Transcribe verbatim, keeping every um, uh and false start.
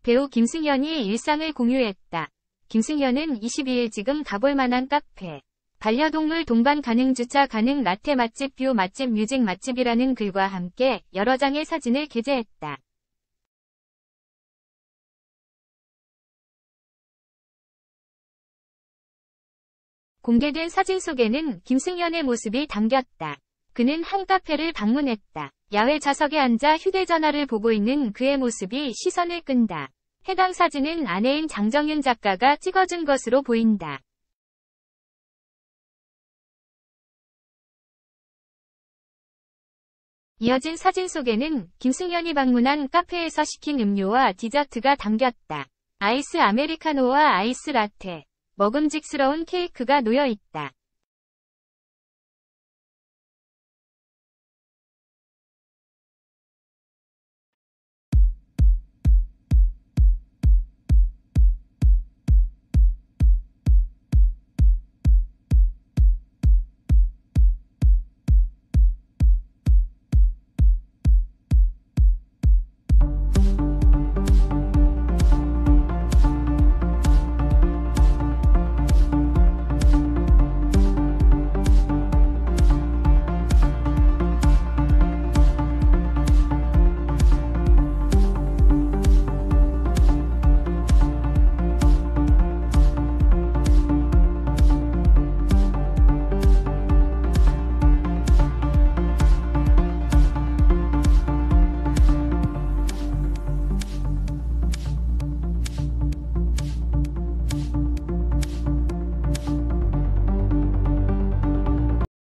배우 김승현이 일상을 공유했다. 김승현은 이십이일 지금 가볼 만한 카페, 반려동물 동반 가능 주차 가능 라떼 맛집 뷰 맛집 뮤직 맛집이라는 글과 함께 여러 장의 사진을 게재했다. 공개된 사진 속에는 김승현의 모습이 담겼다. 그는 한 카페를 방문했다. 야외 좌석에 앉아 휴대전화를 보고 있는 그의 모습이 시선을 끈다. 해당 사진은 아내인 장정윤 작가가 찍어준 것으로 보인다. 이어진 사진 속에는 김승현이 방문한 카페에서 시킨 음료와 디저트가 담겼다. 아이스 아메리카노와 아이스 라테, 먹음직스러운 케이크가 놓여 있다.